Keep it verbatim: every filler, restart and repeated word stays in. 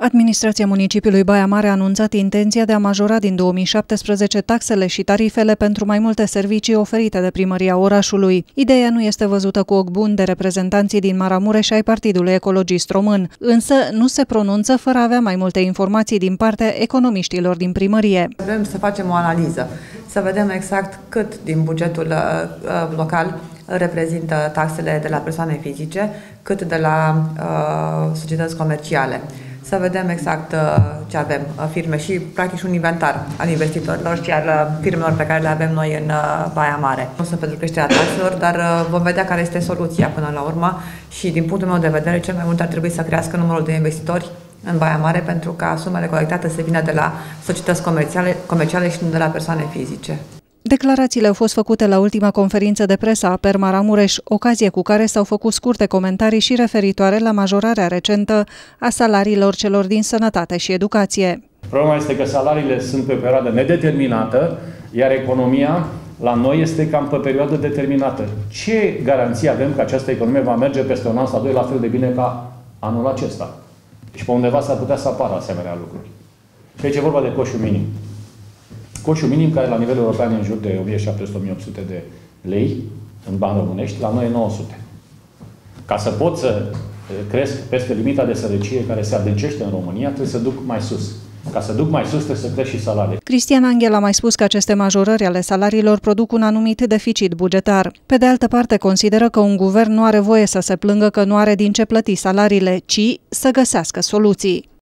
Administrația municipiului Baia Mare a anunțat intenția de a majora din două mii șaptesprezece taxele și tarifele pentru mai multe servicii oferite de primăria orașului. Ideea nu este văzută cu ochi buni de reprezentanții din Maramureș ai Partidului Ecologist Român, însă nu se pronunță fără a avea mai multe informații din partea economiștilor din primărie. Vrem să facem o analiză, să vedem exact cât din bugetul uh, local reprezintă taxele de la persoane fizice, cât de la uh, societăți comerciale. Să vedem exact uh, ce avem, uh, firme și practic un inventar al investitorilor și al uh, firmelor pe care le avem noi în uh, Baia Mare. Nu sunt pentru creșterea taxelor, dar uh, vom vedea care este soluția până la urmă și din punctul meu de vedere cel mai mult ar trebui să crească numărul de investitori în Baia Mare pentru ca sumele colectate să vină de la societăți comerciale, comerciale și nu de la persoane fizice. Declarațiile au fost făcute la ultima conferință de presă a Per Maramureș, ocazie cu care s-au făcut scurte comentarii și referitoare la majorarea recentă a salariilor celor din sănătate și educație. Problema este că salariile sunt pe o perioadă nedeterminată, iar economia la noi este cam pe perioadă determinată. Ce garanție avem că această economie va merge peste un an sau doi la fel de bine ca anul acesta? Și pe undeva s-ar putea să apară asemenea lucruri. Și aici e vorba de coșul minim. Coșul minim, care la nivel european e în jur de o mie șapte sute - o mie opt sute de lei, în bani românești, la noi e nouă sute. Ca să pot să cresc peste limita de sărăcie care se adâncește în România, trebuie să duc mai sus. Ca să duc mai sus, trebuie să cresc și salariile. Cristian Anghel a mai spus că aceste majorări ale salariilor produc un anumit deficit bugetar. Pe de altă parte, consideră că un guvern nu are voie să se plângă că nu are din ce plăti salariile, ci să găsească soluții.